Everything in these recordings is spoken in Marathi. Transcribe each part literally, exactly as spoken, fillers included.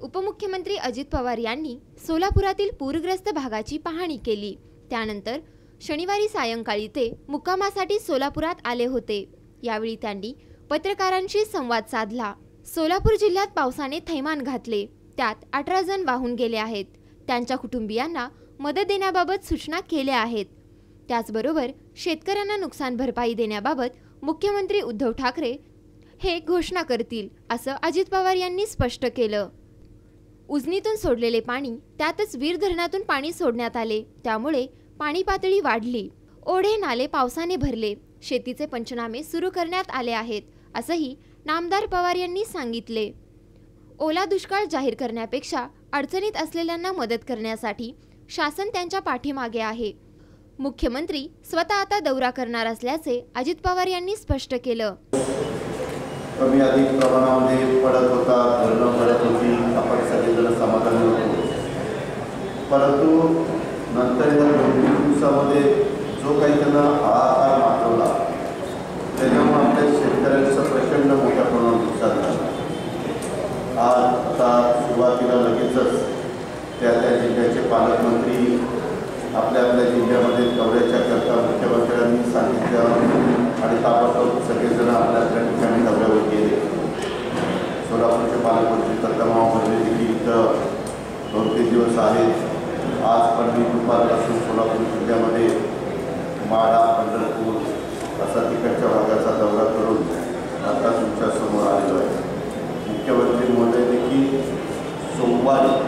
उपमुख्यमंत्री अजित पवार यांनी सोलापुरातील पूरग्रस्त भागाची पाहणी केली। त्यानंतर शनिवारी सायंकाळी ते मुक्कामासाठी सोलापुरात आले होते। यावेळी त्यांनी पत्रकारांशी संवाद साधला। सोलापूर जिल्ह्यात पावसाने थैमान घातले, त्यात अठरा जण वाहून गेले आहेत। त्यांच्या कुटुंबियांना मदत देण्याबाबत सूचना केल्या आहेत। त्याचबरोबर शेतकऱ्यांना नुकसान भरपाई देण्याबाबत मुख्यमंत्री उद्धव ठाकरे हे घोषणा करतील, असं अजित पवार यांनी स्पष्ट केलं। उजनीतून सोडलेले पाणी, त्यातच वीर धरणातून पाणी सोडण्यात आले, त्यामुळे पाणी पातळी वाढली। ओढे नाले पावसाने भरले, शेतीचे पंचनामे सुरू करण्यात आले आहेत, असंही नामदार पवार यांनी सांगितले। ओला दुष्काळ जाहीर करण्यापेक्षा अडचणीत असलेल्यांना मदत करण्यासाठी शासन त्यांच्या पाठीमागे आहे। मुख्यमंत्री स्वतः आता दौरा करणार असल्याचे अजित पवार यांनी स्पष्ट केलं। कमी अधिक प्रमाणामध्ये पडत होता, धरणं पडत होती, आपण सगळेजण समाधानी होतो। परंतु नंतर या दोन तीन दिवसामध्ये जो काही त्यांना हाहाकार माजवला, त्याच्यामुळे आपल्या शेतकऱ्यांचं प्रचंड मोठ्या प्रमाणात नुकसान झालं। आज आता सुरुवातीला लगेचच त्या त्या जिल्ह्याचे पालकमंत्री आपल्या आपल्या जिल्ह्यामध्ये दौऱ्याच्या करता मुख्यमंत्र्यांनी सांगितलं आणि ताबडतोब सगळेजण आपल्या आपल्या ठिकाणी दौऱ्यावर गेले। सोलापूरचे पालकमंत्री दत्तमावळे देखील इथं दोन तीन दिवस आहेत। आज पण मी दुपारपासून सोलापूर जिल्ह्यामध्ये माढा, पंढरपूर असा तिकडच्या भागाचा दौरा करून आता तुमच्यासमोर आलेलो आहे। मुख्यमंत्री महोदय देखील सोमवारी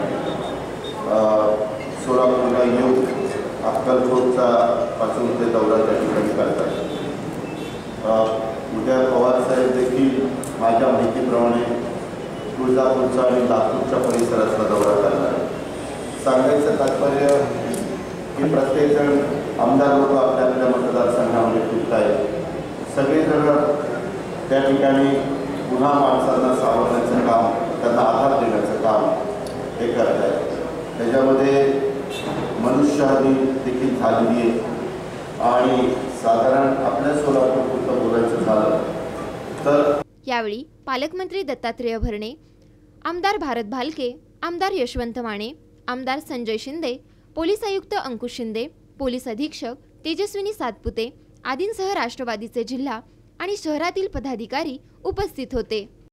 सोलापूरला येऊन अक्कलकोटचा पासून ते दौरा त्या ठिकाणी करतात। उद्या पवार साहेब देखील माझ्या माहितीप्रमाणे तुळजापूरचा आणि लातूरच्या परिसरातला दौरा करणार आहे। सांगायचं तात्पर्य की प्रत्येकजण आमदार लोक आपल्या आपल्या मतदारसंघामध्ये फिरत आहेत। सगळेजण त्या ठिकाणी पुन्हा माणसांना सावरण्याचं काम, त्यांना आधार देण्याचं काम हे करत आहेत। त्याच्यामध्ये मनुष्यहानी देखील झालेली आहे आणि साधारण आपल्या सोलापूरपुरतं बोलायचं झालं तर यावेळी पालकमंत्री दत्तात्रेय भरणे, आमदार भारत भालके, आमदार यशवंत माने, आमदार संजय शिंदे, पोलीस आयुक्त अंकुश शिंदे, पोलीस अधीक्षक तेजस्विनी सातपुते आदींसह राष्ट्रवादीचे जिल्हा आणि शहरातील पदाधिकारी उपस्थित होते।